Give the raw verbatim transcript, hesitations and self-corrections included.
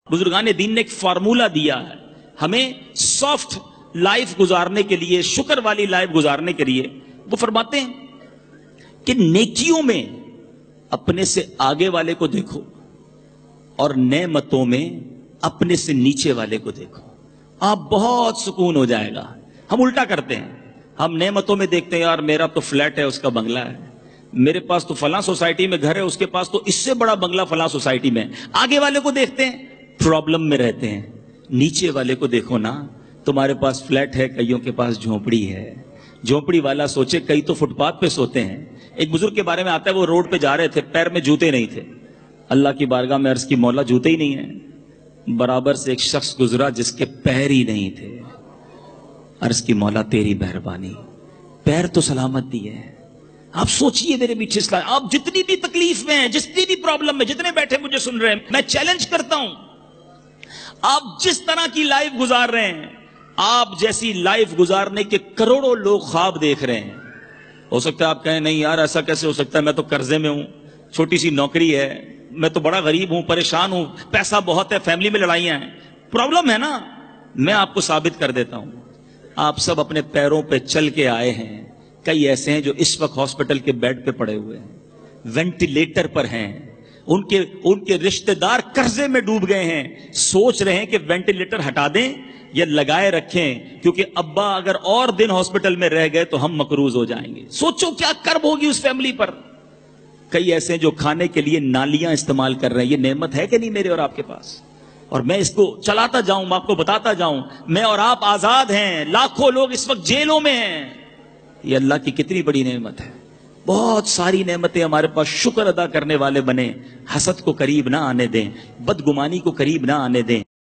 बुजुर्गान दीन ने एक फार्मूला दिया है हमें सॉफ्ट लाइफ गुजारने के लिए, शुक्र वाली लाइफ गुजारने के लिए। वो फरमाते हैं कि नेकियों में अपने से आगे वाले को देखो और नेमतों में अपने से नीचे वाले को देखो, आप बहुत सुकून हो जाएगा। हम उल्टा करते हैं, हम नेमतों में देखते हैं यार मेरा तो फ्लैट है, उसका बंगला है, मेरे पास तो फलां सोसाइटी में घर है, उसके पास तो इससे बड़ा बंगला फलां सोसाइटी में। आगे वाले को देखते हैं, प्रॉब्लम में रहते हैं। नीचे वाले को देखो ना, तुम्हारे पास फ्लैट है, कईयों के पास झोंपड़ी है। झोंपड़ी वाला सोचे कई तो फुटपाथ पे सोते हैं। एक बुजुर्ग के बारे में आता है, वो रोड पे जा रहे थे, पैर में जूते नहीं थे। अल्लाह की बारगाह में अर्ज की मौला जूते ही नहीं है। बराबर से एक शख्स गुजरा जिसके पैर ही नहीं थे। अर्ज की मौला तेरी मेहरबानी, पैर तो सलामत दिए है। आप सोचिए मेरे पीछे, आप जितनी भी तकलीफ में हैं, जितनी भी प्रॉब्लम में, जितने बैठे मुझे सुन रहे हैं, मैं चैलेंज करता हूं, आप जिस तरह की लाइफ गुजार रहे हैं, आप जैसी लाइफ गुजारने के करोड़ों लोग ख्वाब देख रहे हैं। हो सकता है आप कहें नहीं यार ऐसा कैसे हो सकता है, मैं तो कर्जे में हूं, छोटी सी नौकरी है, मैं तो बड़ा गरीब हूं, परेशान हूं, पैसा बहुत है, फैमिली में लड़ाइयां हैं। प्रॉब्लम है ना, मैं आपको साबित कर देता हूं। आप सब अपने पैरों पे चल के आए हैं। कई ऐसे हैं जो इस वक्त हॉस्पिटल के बेड पे पड़े हुए हैं, वेंटिलेटर पर हैं, उनके उनके रिश्तेदार कर्जे में डूब गए हैं, सोच रहे हैं कि वेंटिलेटर हटा दें या लगाए रखें, क्योंकि अब्बा अगर और दिन हॉस्पिटल में रह गए तो हम मकरूज हो जाएंगे। सोचो क्या कर्ब होगी उस फैमिली पर। कई ऐसे हैं जो खाने के लिए नालियां इस्तेमाल कर रहे हैं। ये नेमत है कि नहीं मेरे और आपके पास? और मैं इसको चलाता जाऊं, मैं आपको बताता जाऊं, मैं और आप आजाद हैं, लाखों लोग इस वक्त जेलों में हैं। ये अल्लाह की कितनी बड़ी नेमत है। बहुत सारी नेमतें हमारे पास, शुक्र अदा करने वाले बने, हसद को करीब ना आने दें, बदगुमानी को करीब ना आने दें।